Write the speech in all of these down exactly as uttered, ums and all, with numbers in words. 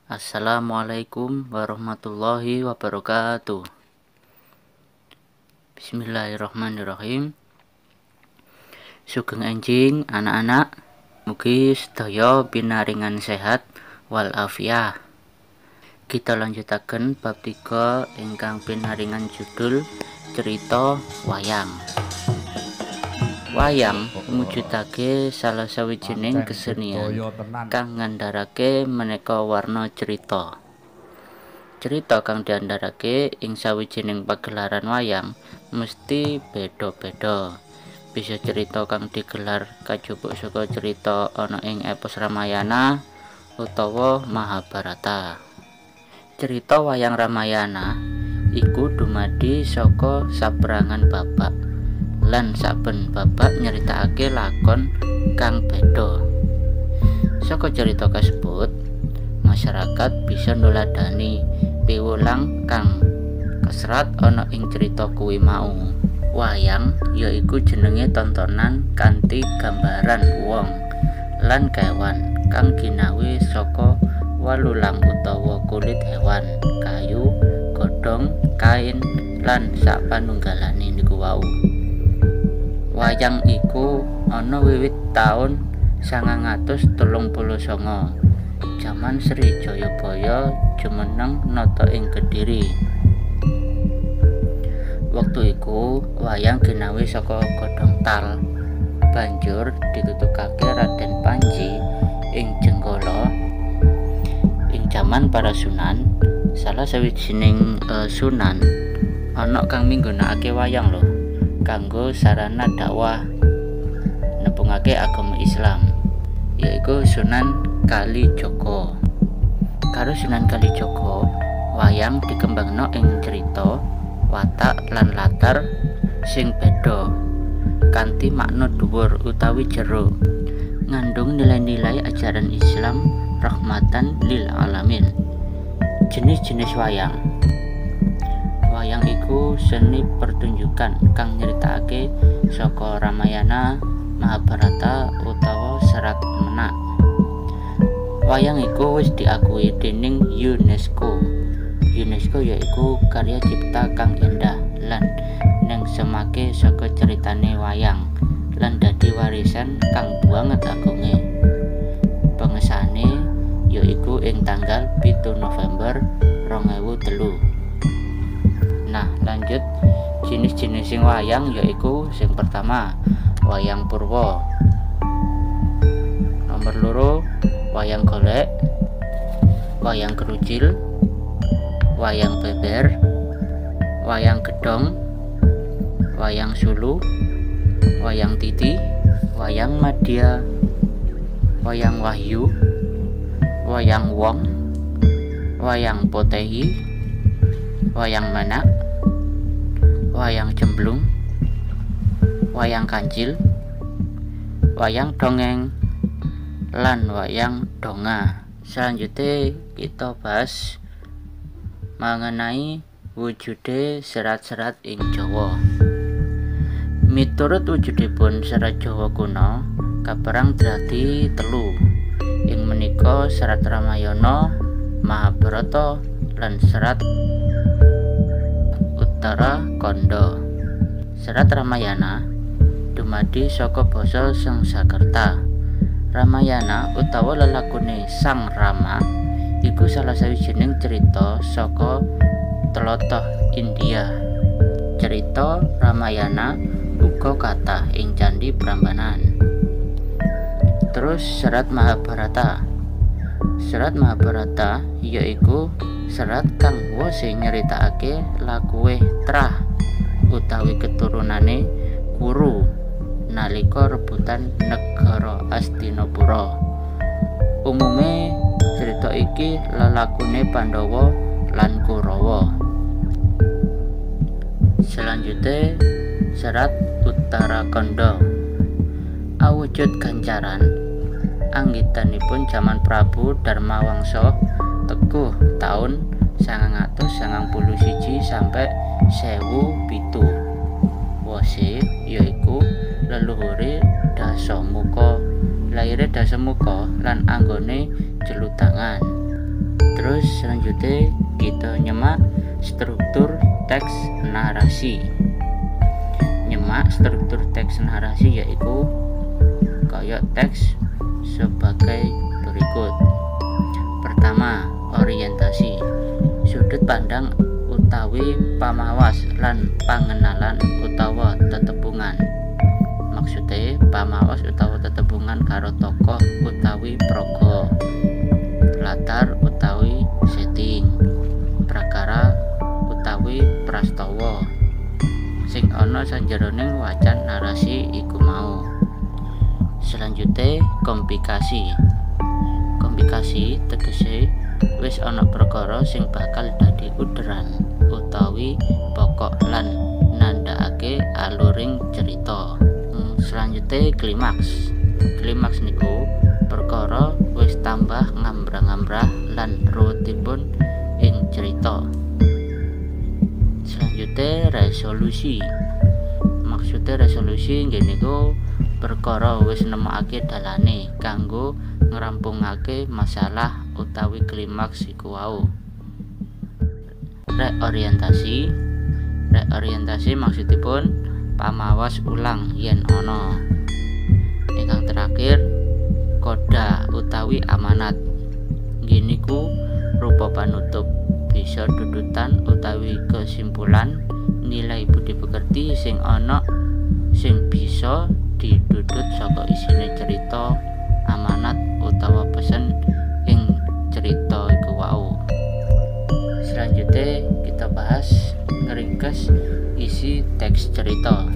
Assalamualaikum warahmatullahi wabarakatuh. Bismillahirrahmanirrahim. Sugeng enjing anak-anak, mugi sedaya pinaringan sehat walafiat. Kita lanjutaken bab tiga ingkang pinaringan judul cerita wayang. Wayang mujudake salah sawijining kesenian kang ngandharake maneka warna cerita. Cerita kang diandharake ing sawijining pagelaran wayang mesti beda-beda. Bisa cerita kang digelar kajupuk saka cerita ana ing epos Ramayana utawa Mahabharata. Cerita wayang Ramayana iku dumadi saka saprangan babak, lan saben babak nyeritakake lakon kang beda. Saka cerita kasebut, masyarakat bisa nuladani piwulang kang keserat ana ing cerita kuwi mau. Wayang yaiku jenenge tontonan kanthi gambaran wong lan kewan kang ginawe saka walulang utawa kulit hewan, kayu, godhong, kain lan sapanunggalane niku wau. Wayang iku ana wiwit taun sangang atus telung puluh sanga. Jaman Sri Jayabaya jumeneng nata ing Kediri. Wektu iku wayang ginawe saka godhong tal. Banjur ditutukake Raden Panji ing Jenggala. Ing jaman para Sunan, salah sawijining uh, Sunan ana kang minggunakake wayang lho kanggo sarana dakwah nepungake agama Islam, yaiku Sunan Kalijaga. Karo Sunan Kalijaga, wayang dikembangno ing cerita, watak lan latar sing beda kanthi makna dhuwur utawi jero, ngandung nilai-nilai ajaran Islam rahmatan lil alamin. Jenis-jenis wayang. Wayang iku seni pertunjukan kang nyeritakake saka Ramayana, Mahabharata utawa Serat Menak. Wayang iku wis diakui dening UNESCO. UNESCO yaiku karya cipta kang indah lan nengsemake saka ceritane wayang lan dadi warisan kang banget agunge. Pengesane yaiku ing tanggal pitu November rong ewu telu. Nah, lanjut jenis-jenis sing wayang yaiku sing pertama wayang purwa, nomor loro wayang golek, wayang kerucil, wayang beber, wayang gedhong, wayang sulu, wayang titi, wayang madya, wayang wahyu, wayang wong, wayang potehi, wayang manak, wayang jemblung, wayang kancil, wayang dongeng, lan wayang donga. Selanjutnya kita bahas mengenai wujude serat-serat ing Jawa. Miturut wujudipun serat Jawa kuno kaperang dadi telu. Ing menika serat Ramayana, Mahabharata lan serat Uttara Kanda. Serat Ramayana dumadi saka basa Sangsakerta. Ramayana utawa lelakune Sang Rama iku salah sawijining cerita saka tlatah India. Cerita Ramayana uga kathah ing Candhi Prambanan. Terus serat Mahabharata. Serat Mahabharata yaiku serat kang wose nyeritakake lakuwe Trah utawi keturunane Kuru nalika rebutan negara Astinapura. Umume cerita iki lelakune Pandhawa lan Kurawa. Selanjutnya serat Uttara Kanda. Awujud gancaran anggitanipun jaman Prabu Darmawangsa teguh taun sangang atus sangang puluh siji sampai sewu pitu. Wose yaiku leluhure Dasamuka. Laire Dasamuka lan anggone jelutangan. Terus Terus selanjutnya kita nyemak struktur teks narasi. Nyemak struktur teks narasi yaitu kaya teks sebagai berikut. Pertama, orientasi, sudut pandang utawi pamawas lan pangenalan utawa tetepungan. Maksudnya pamawas utawa tetepungan karo tokoh utawi praga, latar utawi setting, prakara utawi prastawa sing ana sanjeroning wacan narasi iku mau. Selanjutnya komplikasi. Komplikasi tegese wis ana perkara sing bakal dadi uderan utawi pokok lan nandhakake aluring cerita. Hmm, selanjutnya klimaks. Klimaks niku perkara wis tambah ngambrah-ngambrah lan ruwetipun ing cerita. Selanjutnya resolusi. Maksudnya resolusi nggih niku perkara wis nemokake dalane kanggo ngrampungake masalah utawi klimaks iku wau. Reorientasi. Reorientasi maksudipun pamawas ulang yen ana. Ingkang terakhir koda utawi amanat. Nggih niku rupa panutup, bisa dudutan utawi kesimpulan nilai budi pekerti sing ana sing bisa didudut saka isine cerita, amanat utawa pesen ing cerita iku wau. Selanjutnya kita bahas ngeringkes isi teks cerita.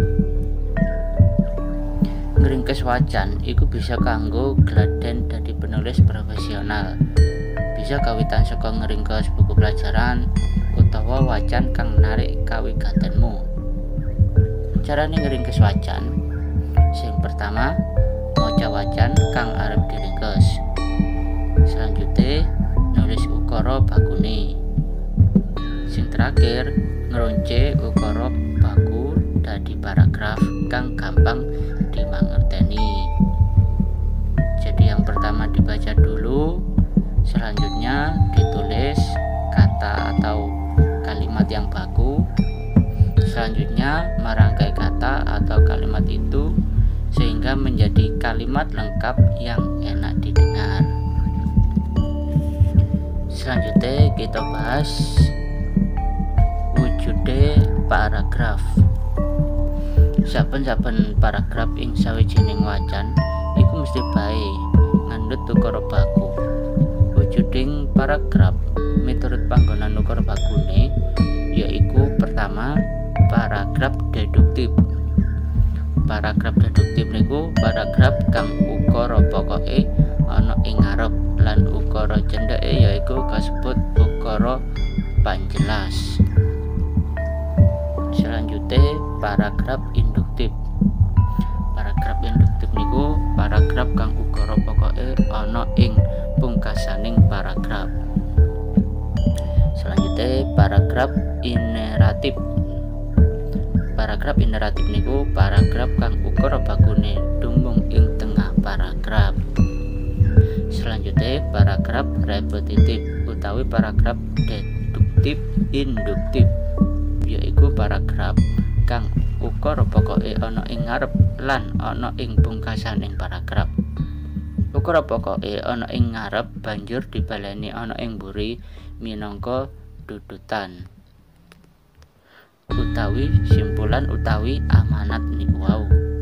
Ngeringkes wacan iku bisa kanggo gladen dadi penulis profesional. Bisa kawitan saka ngeringkes buku pelajaran utawa wacan kang narik kawigatenmu. Carane ngeringkes wacan, sing pertama maca wacan kang arep diringkes. Selanjutnya nulis ukara bakune. Sing terakhir ngeronce ukara baku dadi paragraf kang gampang dimangerteni. Jadi yang pertama dibaca dulu, selanjutnya ditulis kata atau kalimat yang baku, selanjutnya merangkai kata atau kalimat itu sehingga menjadi kalimat lengkap yang enak didengar. Selanjutnya kita bahas wujude paragraf. Saben-saben paragraf ing sawijining wacan iku mesti bae ngandhut ukara baku. Wujuding paragraf miturut panggonan ukara bakune yaiku pertama paragraf deduktif. Paragraf deduktif niku paragraf kang ukara pokoke ana ing ngarep lan ukara cendheke yaiku kasebut ukara panjelas. Selanjutnya paragraf induktif. Paragraf induktif niku paragraf kang ukara pokoke ana ing pungkasaning paragraf. Selanjutnya paragraf ineratif. Paragraf ineratif niku paragraf kang ukara bakune dumung ing tengah paragraf. Selanjutnya paragraf repetitif utawi paragraf deduktif induktif, yaiku paragraf kang ukara pokoke ana ing ngarep lan ana ing pungkasaning paragraf. Ukara pokoke ana ing ngarep banjur dibaleni ana ing mburi minangka dudutan utawi simpulan utawi amanat niku wau.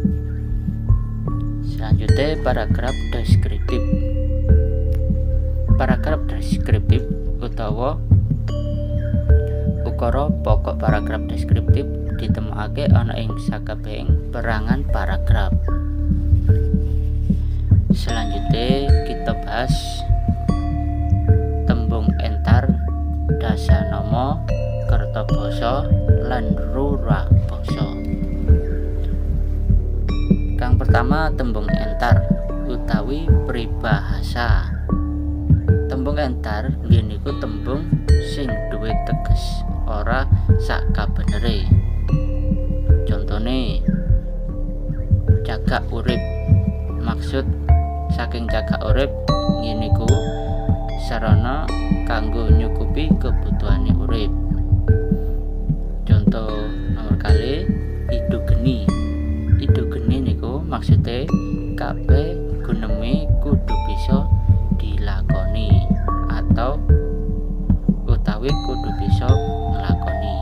Selanjutnya paragraf deskriptif. Paragraf deskriptif utawa ukara pokok paragraf deskriptif ditemokake ana ing sakabehing perangan paragraf. Selanjutnya kita bahas tembung entar, dasanama, kertabasa lan rurah basa. Kang pertama tembung entar utawi pribahasa. Tembung entar nggih niku tembung sing duwe teges ora sak kabenere. Contone cagak urip. Maksud saking cagak urip nggih niku sarana kanggo nyukupi kebutuhane urip. Contoh nomor kali idu geni. Idu geni niku maksude kabeh guneme kudu bisa dilakoni atau utawi kudu bisa nglakoni.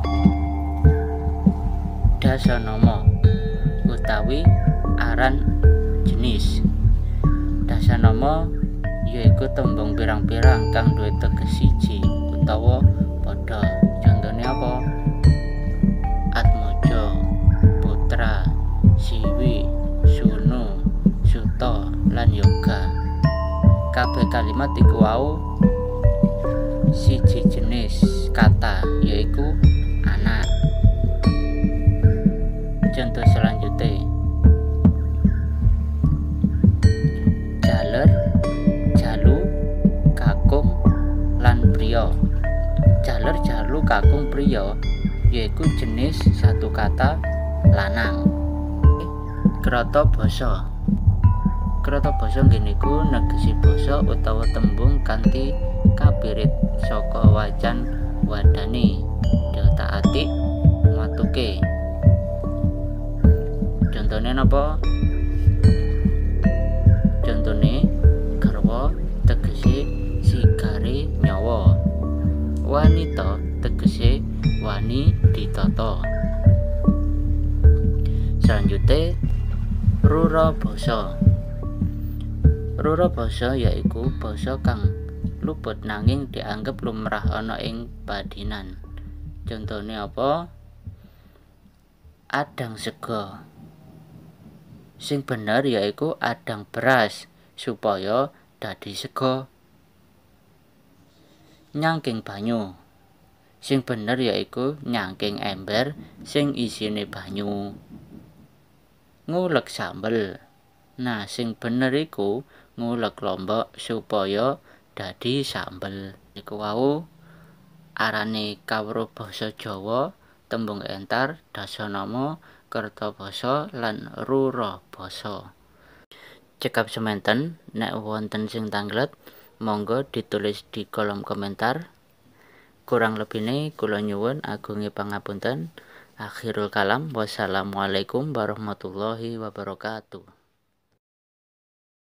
Dasanama utawi aran jenis. Dasanama yaiku tembung pirang-pirang kang duwe teges siji utawa padha. Contone apa? Atmaja, Putra, Siwi, Sunu, Suta lan Yoga. Kabeh kalimat iku wau siji jenis kata yaiku anak. Contoh selanjutnya jaler, jalu, kakung lan priya. Jaler, jalu, kakung, priya yaiku jenis satu kata lanang. Krata basa. Krata basa nggih niku negesi basa utawa tembung kanthi kapirit saka wacan wadane diotak-atik matuke. Contone napa? Contone garwa tegese sigare nyawa. Wanita tegese wani ditata. Selanjutnya rura basa. Rura basa yaiku basa kang luput nanging dianggep lumrah ana ing padinan. Contone apa? Adang sega. Sing bener yaiku adang beras supaya dadi sega. Nyangking banyu. Sing bener yaiku nyangking ember sing isine banyu. Ngulek sambel. Nah, sing bener iku ngulek lombok supaya dadi sambel. Iku wau arane kawruh basa Jawa, tembung entar, dasanama, kerta basa lan rura basa. Cekap semanten nek wonten sing tanglet monggo ditulis di kolom komentar. Kurang lebihne kula nyuwun agunge pangapunten. Akhirul kalam, wassalamualaikum warahmatullahi wabarakatuh.